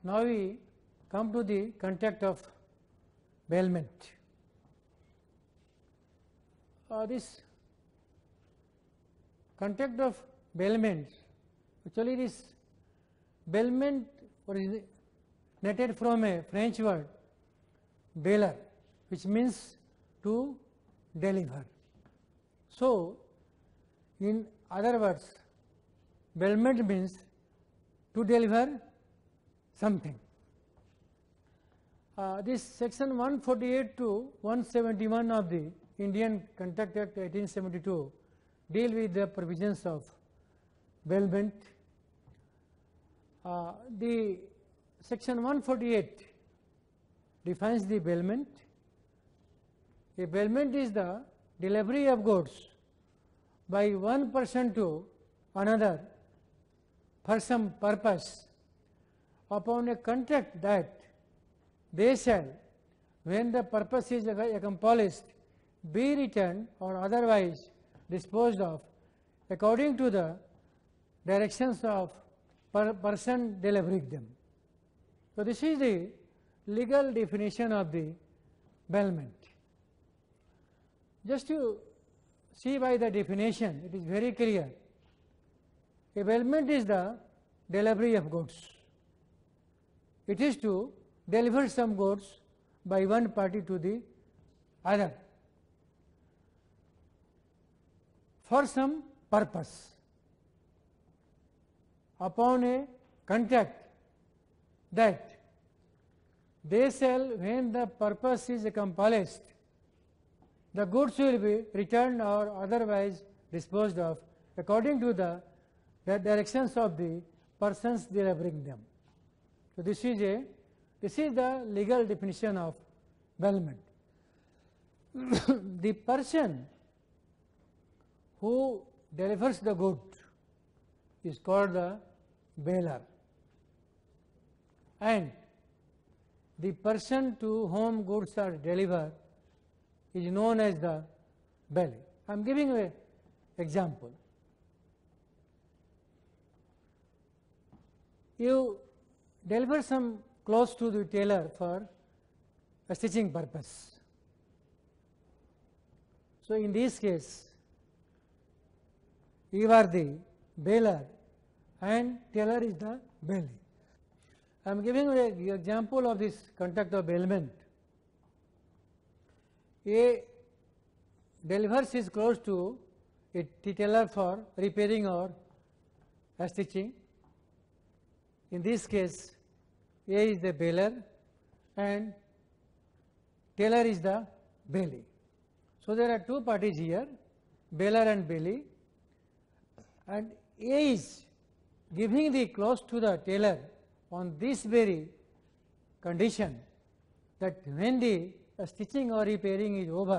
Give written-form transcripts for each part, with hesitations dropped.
Now we come to the contract of bailment. This contract of bailment, actually this bailment originated from a French word bailer, which means to deliver. So, in other words, bailment means to deliver something. This section 148 to 171 of the Indian Contract Act 1872 deal with the provisions of bailment. The section 148 defines the bailment. A bailment is the delivery of goods by one person to another for some purpose upon a contract that they shall, when the purpose is accomplished, be returned or otherwise disposed of according to the directions of person delivering them. So, this is the legal definition of the bailment. Just to see by the definition, it is very clear. A bailment is the delivery of goods. It is to deliver some goods by one party to the other for some purpose upon a contract that they shall, when the purpose is accomplished, the goods will be returned or otherwise disposed of according to the directions of the persons delivering them. So, this is the legal definition of bailment. The person who delivers the good is called the bailer, and the person to whom goods are delivered is known as the bailee. I am giving an example. You deliver some clothes to the tailor for a stitching purpose. So, in this case, you are the bailer and tailor is the bailee. I am giving an example of this contract of bailment. A delivers his clothes to a tailor for repairing or stitching. In this case, A is the bailer and tailor is the bailee. So, there are two parties here, bailer and bailee, and A is giving the clothes to the tailor on this very condition that when the stitching or repairing is over,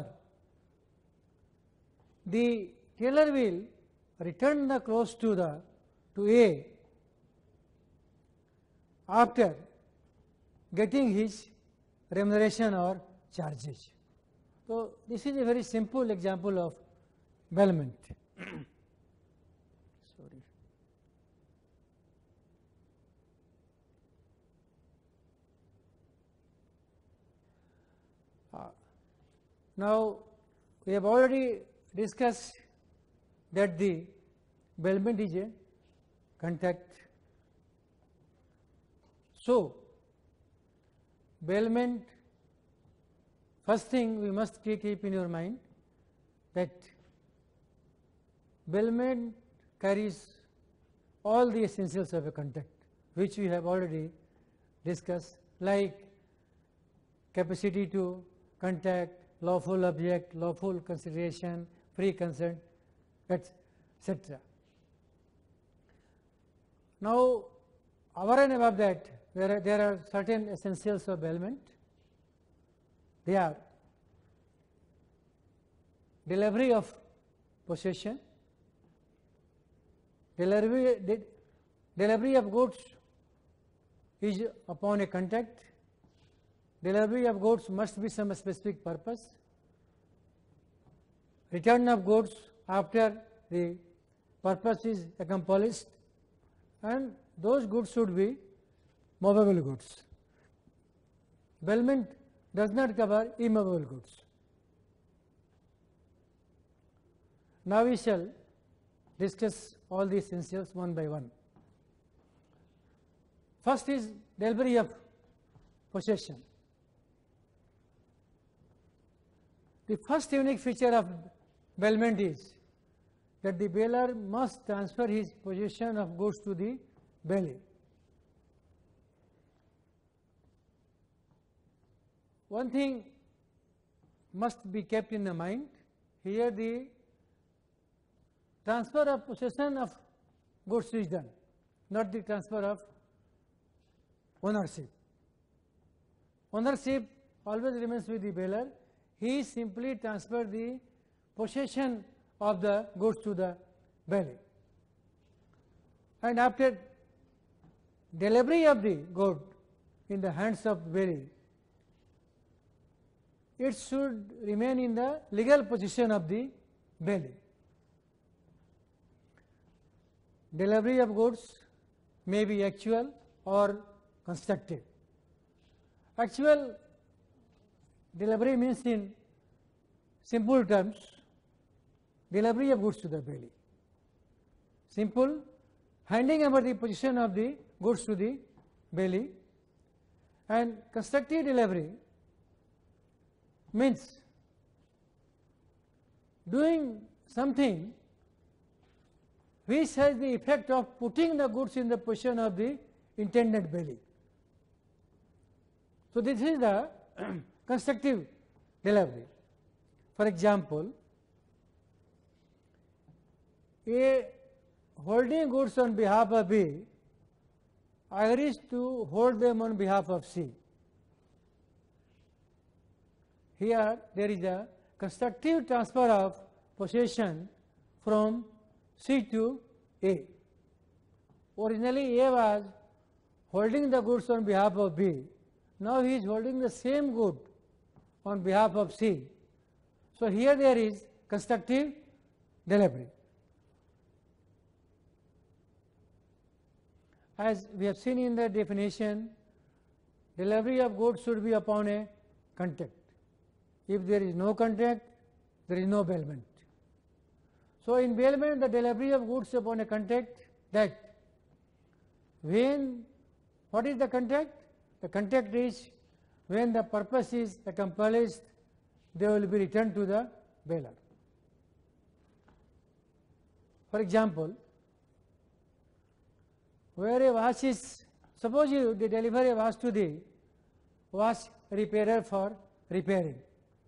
the tailor will return the clothes to A after getting his remuneration or charges. So, this is a very simple example of bailment. Sorry. Now, we have already discussed that the bailment is a contract. So, bailment, first thing we must keep in your mind that bailment carries all the essentials of a contract, which we have already discussed, like capacity to contract, lawful object, lawful consideration, free consent, etc. Now, over and above that, there are certain essentials of bailment. They are delivery of possession, delivery of goods is upon a contract, delivery of goods must be some specific purpose, return of goods after the purpose is accomplished, and those goods should be movable goods. Bailment does not cover immovable goods. Now we shall discuss all these essentials one by one. First is delivery of possession. The first unique feature of bailment is that the bailer must transfer his possession of goods to the bailee. One thing must be kept in the mind, here the transfer of possession of goods is done, not the transfer of ownership. Ownership always remains with the bailer. He simply transfers the possession of the goods to the bailee. And after delivery of the good in the hands of bailee, it should remain in the legal possession of the bailee. Delivery of goods may be actual or constructive. Actual delivery means in simple terms delivery of goods to the bailee. Simple, handing over the possession of the goods to the bailee. And constructive delivery means doing something which has the effect of putting the goods in the possession of the intended bailee. So, this is the constructive delivery. For example, A holding goods on behalf of B agrees to hold them on behalf of C. Here there is a constructive transfer of possession from C to A. Originally A was holding the goods on behalf of B, now he is holding the same good on behalf of C. So, here there is constructive delivery. As we have seen in the definition, delivery of goods should be upon a contract. If there is no contract, there is no bailment. So, in bailment the delivery of goods upon a contract, that when, what is the contract? The contract is when the purpose is accomplished, they will be returned to the bailer. For example, where a watch is, suppose you deliver a watch to the watch repairer for repairing.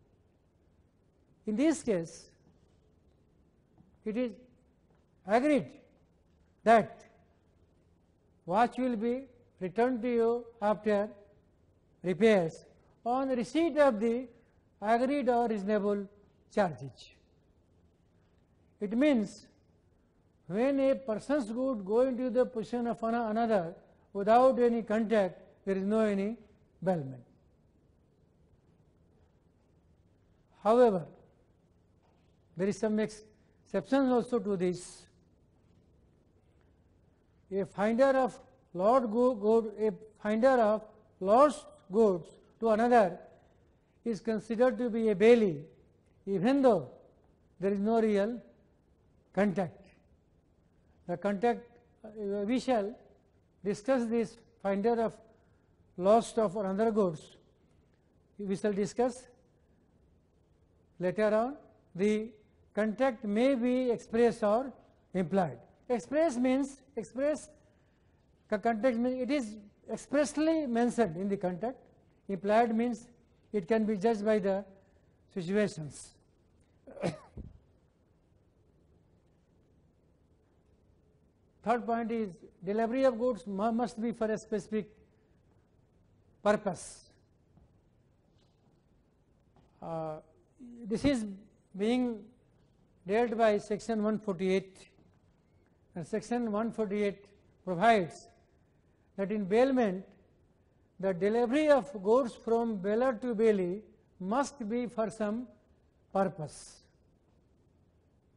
In this case, it is agreed that watch will be returned to you after repairs on receipt of the agreed or reasonable charges. It means when a person's good go into the possession of another without any contract, there is no any bailment. However, there is some exceptions also to this. A finder of lost goods to another is considered to be a bailee, even though there is no real contract. The contract, we shall discuss this finder of lost of another goods, we shall discuss later on. The contract may be express or implied. Express means, contract means it is expressly mentioned in the contract. Implied means it can be judged by the situations. Third point is delivery of goods must be for a specific purpose. This is being dealt by section 148, and section 148 provides that in bailment the delivery of goods from bailer to bailee must be for some purpose.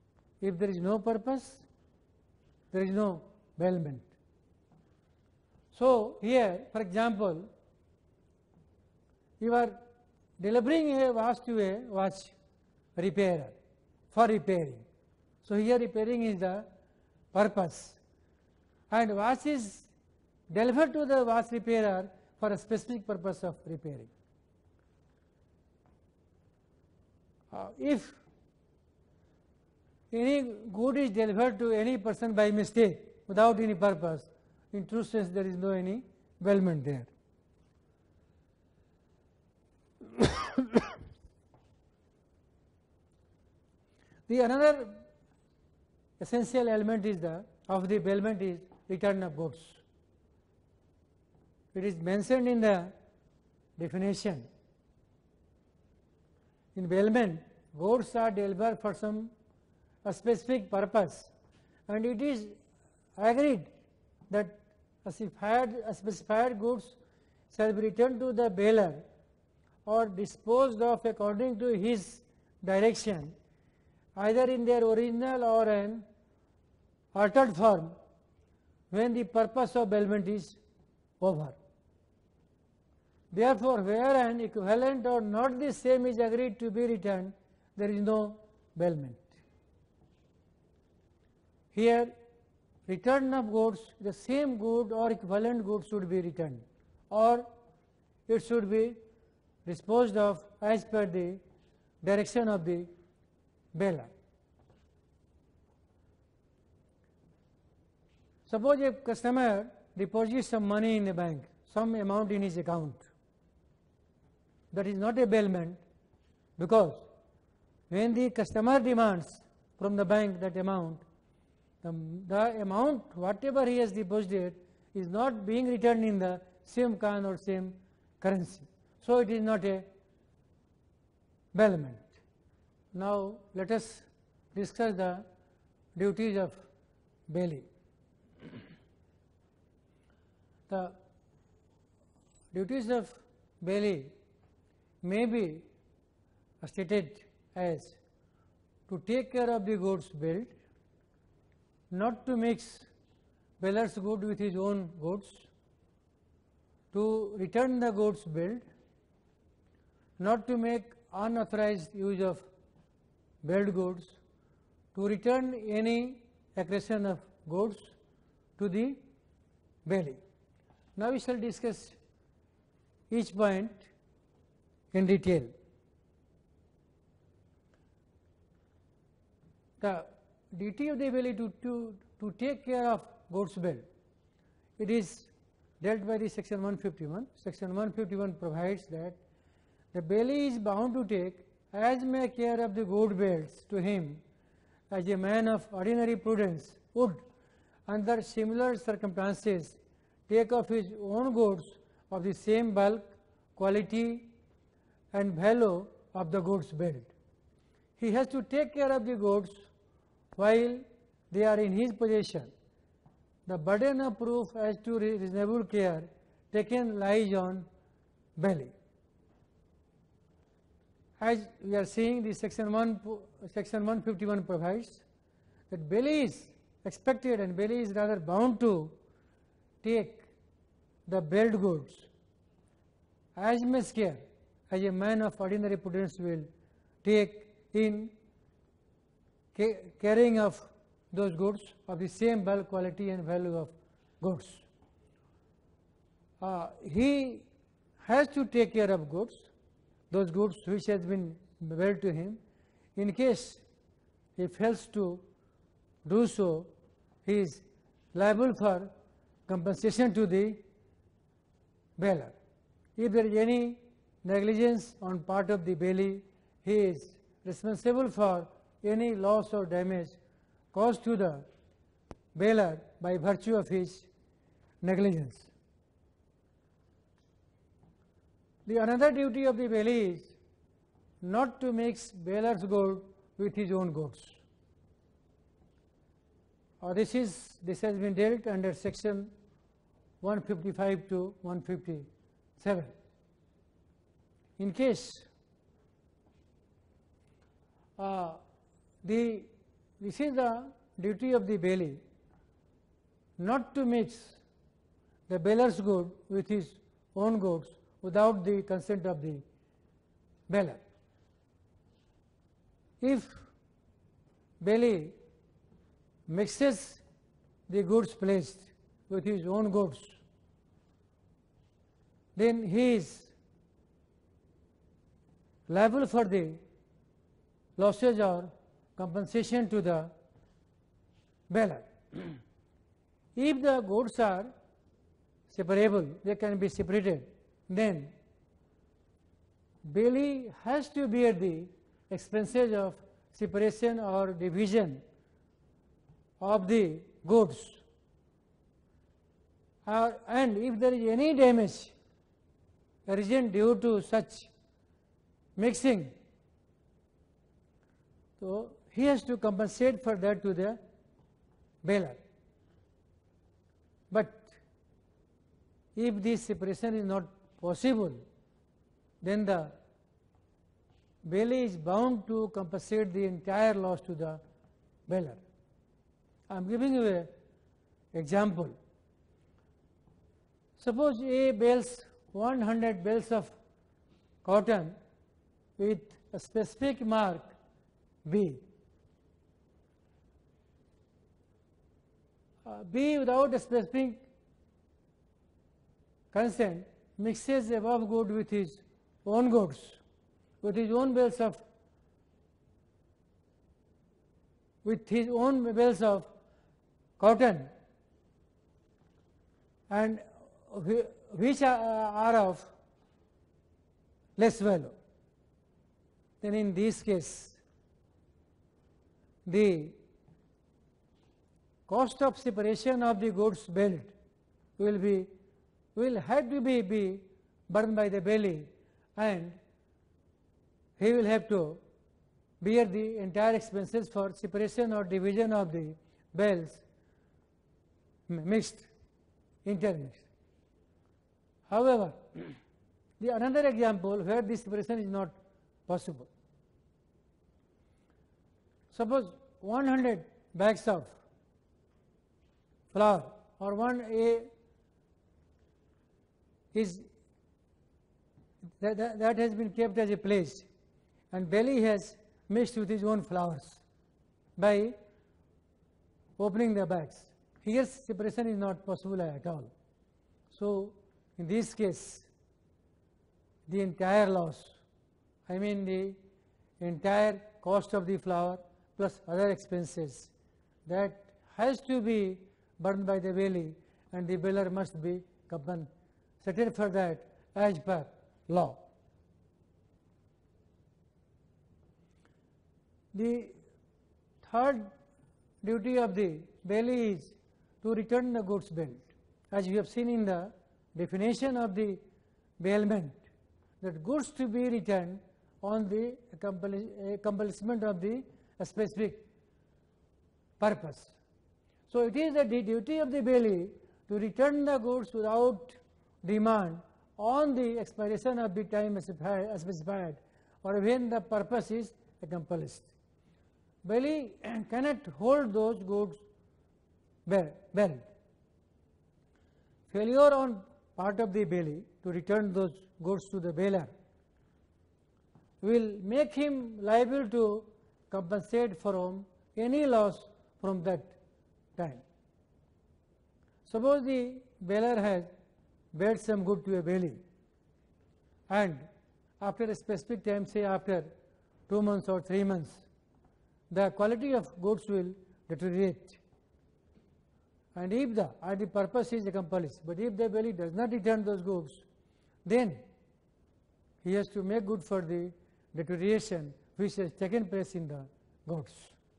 If there is no purpose, there is no bailment. So, here for example, you are delivering a watch to a watch repairer for repairing. So, here repairing is the purpose, and watch is delivered to the watch repairer for a specific purpose of repairing. If any good is delivered to any person by mistake without any purpose, in true sense there is no any bailment there. The another essential element is of the bailment is return of goods. It is mentioned in the definition. In bailment, goods are delivered for a specific purpose, and it is agreed that specified goods shall be returned to the bailer or disposed of according to his direction, either in their original or an altered form, when the purpose of bailment is over. Therefore, where an equivalent or not the same is agreed to be returned, there is no bailment. Here, return of goods, the same good or equivalent goods should be returned, or it should be disposed of as per the direction of the bailer. Suppose a customer deposits some money in a bank, some amount in his account. That is not a bailment, because when the customer demands from the bank that amount, the amount whatever he has deposited is not being returned in the same kind or same currency. So, it is not a bailment. Now, let us discuss the duties of bailee. The duties of bailee may be stated as to take care of the goods billed, not to mix bailor's good with his own goods, to return the goods billed, not to make unauthorized use of billed goods, to return any accretion of goods to the bailee. Now, we shall discuss each point in detail. The duty of the bailee to take care of goods billed, it is dealt by the section 151. Section 151 provides that the bailee is bound to take as much care of the good bills to him as a man of ordinary prudence would, under similar circumstances, take of his own goods of the same bulk, quality and value of the goods billed. He has to take care of the goods while they are in his possession. The burden of proof as to reasonable care taken lies on bailee. As we are seeing, the section 151 provides that bailee is expected and bailee is rather bound to take the billed goods as much care as a man of ordinary prudence will take in carrying of those goods of the same bulk, quality and value of goods. He has to take care of goods, those goods which has been billed to him. In case he fails to do so, he is liable for compensation to the bailer. If there is any negligence on part of the bailee, he is responsible for any loss or damage caused to the bailer by virtue of his negligence. The another duty of the bailee is not to mix bailor's gold with his own goods. This has been dealt under section 155 to 157. In case this is the duty of the bailee, not to mix the baler's good with his own goods without the consent of the baler. If bailee mixes the goods placed with his own goods, then he is liable for the losses or compensation to the baler. If the goods are separable, they can be separated, then bailee has to bear the expenses of separation or division of the goods, and if there is any damage arisen due to such mixing, so he has to compensate for that to the baler. But if this separation is not possible, then the bailee is bound to compensate the entire loss to the baler. I am giving you an example. Suppose A bales 100 bales of cotton with a specific mark B. B without a specific consent mixes above good with his own goods, with his own bales of cotton, and which are of less value. Then in this case, the cost of separation of the goods bailed will have to be borne by the bailee, and he will have to bear the entire expenses for separation or division of the bales intermixed. However, the another example where this separation is not possible. Suppose 100 bags of flour or 1A is that has been kept as a place, and bailee has mixed with his own flours by opening the bags. Here separation is not possible at all. So in this case, the entire loss, I mean the entire cost of the flour plus other expenses, that has to be borne by the bailee, and the bailer must be compensated for that as per law. The third duty of the bailee is to return the goods bailed. As we have seen in the definition of the bailment, that goods to be returned on the accomplishment of the specific purpose. So it is the duty of the bailee to return the goods without demand on the expiration of the time specified or when the purpose is accomplished. Bailee cannot hold those goods bailed. Failure on part of the bailee to return those goods to the bailer will make him liable to compensate from any loss from that time. Suppose the bailer has bailed some good to a bailee, and after a specific time, say after 2 months or 3 months, the quality of goods will deteriorate, and if the purpose is accomplished, but if the bailee does not return those goods, then he has to make good for the deterioration which has taken place in the goods.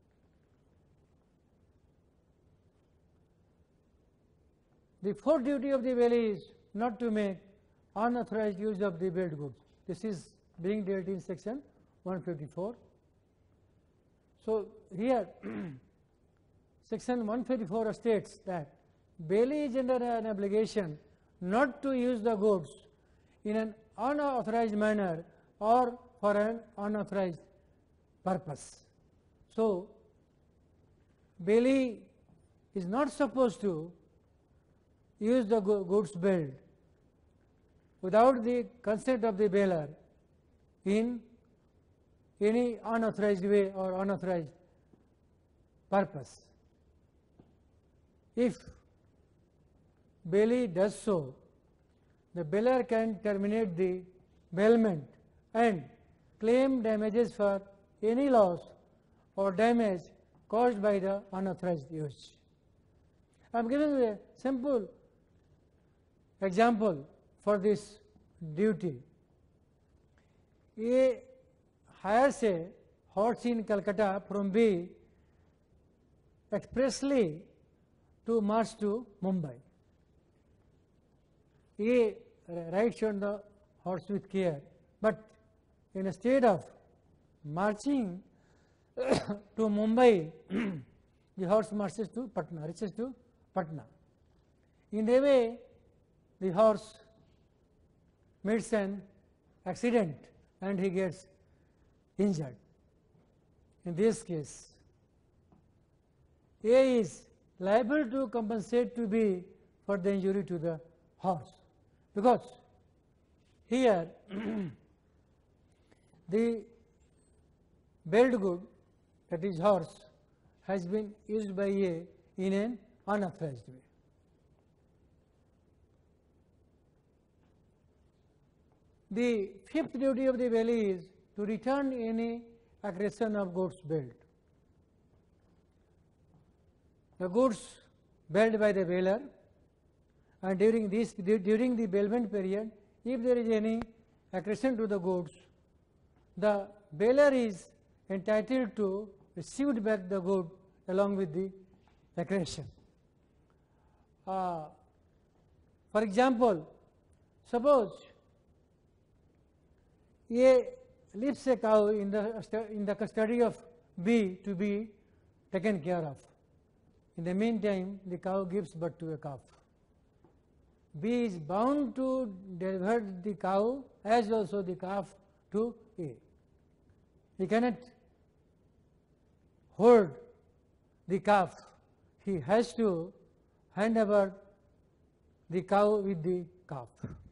The fourth duty of the bailee is not to make unauthorized use of the bailed goods. This is being dealt in section 154. So here section 154 states that bailee is under an obligation not to use the goods in an unauthorized manner or for an unauthorized purpose. So bailee is not supposed to use the goods belt without the consent of the baler in any unauthorized way or unauthorized purpose. If bailee does so, the baler can terminate the bailment and claim damages for any loss or damage caused by the unauthorized use. I am giving a simple example for this duty. A hires a horse in Calcutta from B expressly to march to Mumbai. A rides on the horse with care, but instead of marching to Mumbai, the horse marches to Patna, reaches to Patna. In the way, the horse meets an accident and he gets injured. In this case, A is liable to compensate to B for the injury to the horse, because here the bailed good, that is horse, has been used by A in an unauthorized way. The fifth duty of the bailee is to return any accretion of goods bailed. The goods bailed by the bailer, and during the bailment period, if there is any accretion to the goods, the bailer is entitled to receive back the good along with the accretion. For example, suppose A leaves a cow in the custody of B to be taken care of. In the meantime, the cow gives birth to a calf. B is bound to deliver the cow as also the calf to A. He cannot hold the calf. He has to hand over the cow with the calf.